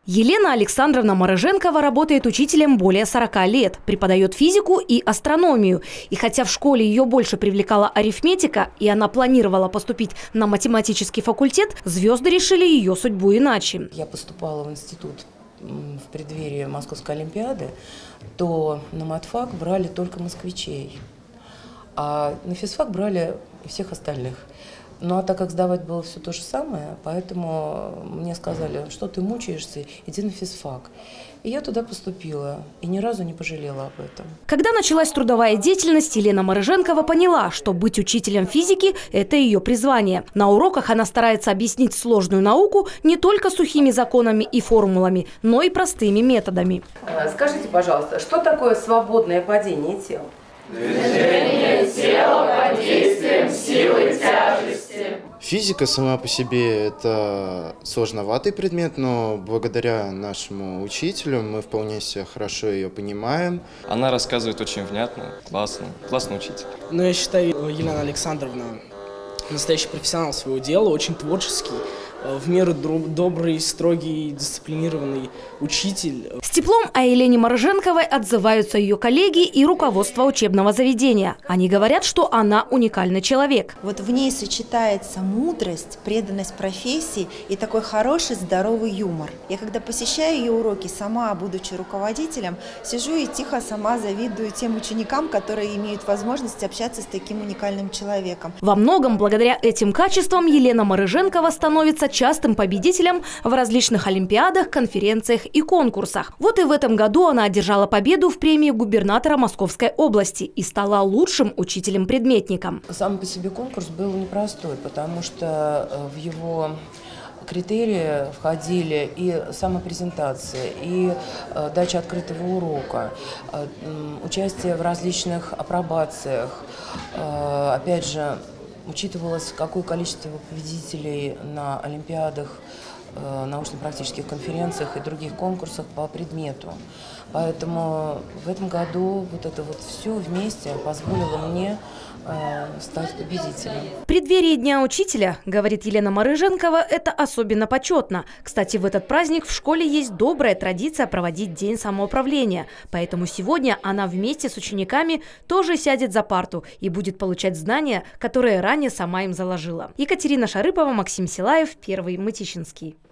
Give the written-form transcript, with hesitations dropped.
Елена Александровна Марыженкова работает учителем более 40 лет, преподает физику и астрономию. И хотя в школе ее больше привлекала арифметика, и она планировала поступить на математический факультет, звезды решили ее судьбу иначе. Я поступала в институт в преддверии Московской олимпиады, то на матфак брали только москвичей, а на физфак брали всех остальных. Ну а так как сдавать было все то же самое, поэтому мне сказали, что ты мучаешься, иди на физфак. И я туда поступила, и ни разу не пожалела об этом. Когда началась трудовая деятельность, Елена Марыженкова поняла, что быть учителем физики – это ее призвание. На уроках она старается объяснить сложную науку не только сухими законами и формулами, но и простыми методами. Скажите, пожалуйста, что такое свободное падение тела? Движение тела под действием силы тяжести. Физика сама по себе – это сложноватый предмет, но благодаря нашему учителю мы вполне себе хорошо ее понимаем. Она рассказывает очень внятно, классно, классный учитель. Но я считаю, Елена Александровна настоящий профессионал своего дела, очень творческий, в меру добрый, строгий, дисциплинированный учитель. С теплом о Елене Марыженковой отзываются ее коллеги и руководство учебного заведения. Они говорят, что она уникальный человек. Вот в ней сочетается мудрость, преданность профессии и такой хороший, здоровый юмор. Я когда посещаю ее уроки, сама, будучи руководителем, сижу и тихо сама завидую тем ученикам, которые имеют возможность общаться с таким уникальным человеком. Во многом благодаря этим качествам Елена Марыженкова становится частым победителем в различных олимпиадах, конференциях и конкурсах. Вот и в этом году она одержала победу в премии губернатора Московской области и стала лучшим учителем-предметником. Сам по себе конкурс был непростой, потому что в его критерии входили и самопрезентация, и дача открытого урока, участие в различных апробациях, опять же, учитывалось, какое количество победителей на олимпиадах, научно-практических конференциях и других конкурсах по предмету. Поэтому в этом году вот это вот все вместе позволило мне стать победителем. В преддверии Дня учителя, говорит Елена Марыженкова, это особенно почетно. Кстати, в этот праздник в школе есть добрая традиция проводить день самоуправления. Поэтому сегодня она вместе с учениками тоже сядет за парту и будет получать знания, которые ранее сама им заложила. Екатерина Шарыпова, Максим Силаев, Первый Мытищинский.